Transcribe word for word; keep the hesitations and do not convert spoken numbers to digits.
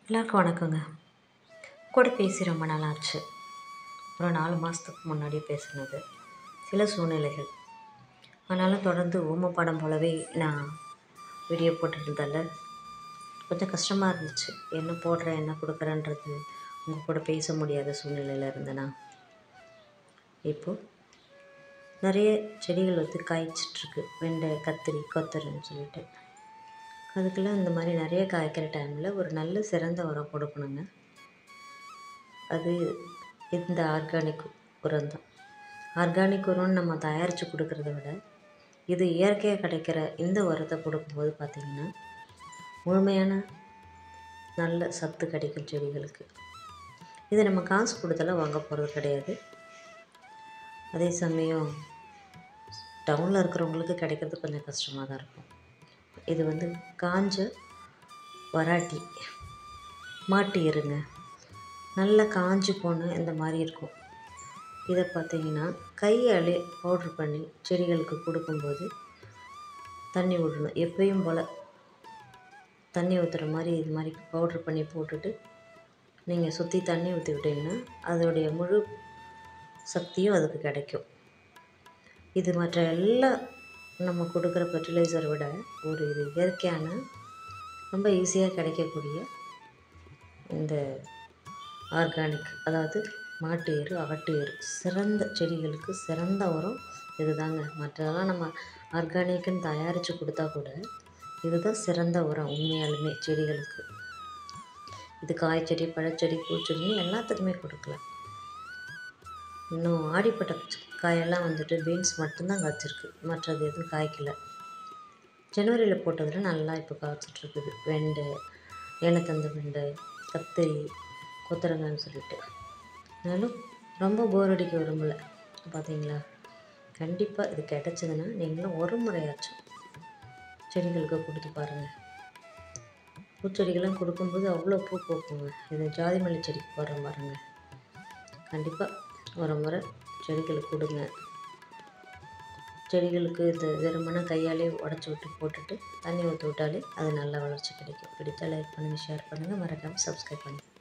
எல்லாருக்கும் வணக்கங்க. கூட பேசி ரொம்ப நாள் ஆச்சு. ஒரு நாலு மாதத்துக்கு முன்னாடியே பேசுனது. சில சூழ்நிலைகள். ஆனாலும் தொடர்ந்து ஊம படம் போலவே நான் வீடியோ போட்டுருந்ததால கொஞ்சம் கஷ்டமாக இருந்துச்சு. என்ன போடுறேன், என்ன கொடுக்குறேன்றது உங்கள் கூட பேச முடியாத சூழ்நிலையில் இருந்தேனா. இப்போது நிறைய செடிகள் வந்து காய்ச்சிட்ருக்கு. வெண்டை, கத்திரி, கொத்தரைன்னு சொல்லிட்டு. அதுக்கெல்லாம் இந்த மாதிரி நிறைய காய்க்கிற டைமில் ஒரு நல்ல சிறந்த உரம் கொடுக்கணுங்க. அது இந்த ஆர்கானிக் உரம் தான். ஆர்கானிக் உரம்னு நம்ம தயாரித்து கொடுக்குறத விட இது இயற்கையாக கிடைக்கிற இந்த உரத்தை கொடுக்கும்போது பார்த்திங்கன்னா முழுமையான நல்ல சத்து கிடைக்கும் செடிகளுக்கு. இதை நம்ம காசு கொடுத்தெல்லாம் வாங்க போகிறது கிடையாது. அதே சமயம் டவுனில் இருக்கிறவங்களுக்கு கிடைக்கிறது கொஞ்சம் கஷ்டமாக தான் இருக்கும். இது வந்து காஞ்ச வராட்டி மாட்டு எருங்க, நல்லா காஞ்சி போன இந்த மாதிரி இருக்கும். இதை பார்த்திங்கன்னா கையாலே பவுட்ரு பண்ணி செடிகளுக்கு கொடுக்கும்போது தண்ணி விடணும். எப்பயும் போல் தண்ணி ஊற்றுற மாதிரி இது மாதிரி பவுட்ரு பண்ணி போட்டுட்டு நீங்கள் சுற்றி தண்ணி ஊற்றி விட்டிங்கன்னா அதோடைய முழு சக்தியும் அதுக்கு கிடைக்கும். இது மற்ற எல்லா நம்ம கொடுக்குற ஃபர்டிலைசரை விட ஒரு இது இயற்கையான ரொம்ப ஈஸியாக கிடைக்கக்கூடிய இந்த ஆர்கானிக், அதாவது மாட்டு எரு, ஆட்டு எரு சிறந்த செடிகளுக்கு சிறந்த உரம் இது தாங்க. மற்றதெல்லாம் நம்ம ஆர்கானிக்குன்னு தயாரித்து கொடுத்தா கூட இதுதான் சிறந்த உரம் உண்மையாலுமே செடிகளுக்கு. இது காய்ச்செடி, பழச்செடி, பூச்செடின்னு எல்லாத்துக்குமே கொடுக்கலாம். இன்னும் ஆடிப்பட்ட காயெல்லாம் வந்துட்டு பீன்ஸ் மட்டும்தான் காய்ச்சிருக்கு, மற்றது எதுவும் காய்க்கலை. ஜனவரியில் போட்டதில் நல்லா இப்போ காய்ச்சிட்ருக்குது. வெண்டை, எண்ணெய்த்தண்டு வெண்டை, கத்திரி, கொத்தரங்கான்னு சொல்லிட்டு. ஆனாலும் ரொம்ப போர் அடிக்க விரும்பலை. பார்த்தீங்களா, கண்டிப்பாக இது கிடச்சிதுன்னா நீங்களும் ஒரு முறையாச்சும் செடிகளுக்கு கொடுத்து பாருங்கள். பூச்செடிகள்லாம் கொடுக்கும்போது அவ்வளோ பூ பூக்குங்க. இது ஜாதி மல்லி செடிக்கு போடுற பாருங்க. கண்டிப்பாக ஒரு முறை செடிகளுக்கு கொடுங்க. செடிகளுக்கு இது வெறுமனே கையாலே உடச்சி விட்டு போட்டுட்டு தண்ணி ஊற்றி விட்டாலே அது நல்ல வளர்ச்சி கிடைக்கும். பிடித்தா லைக் பண்ணுங்கள், ஷேர் பண்ணுங்கள், மறக்காமல் சப்ஸ்கிரைப் பண்ணுங்கள்.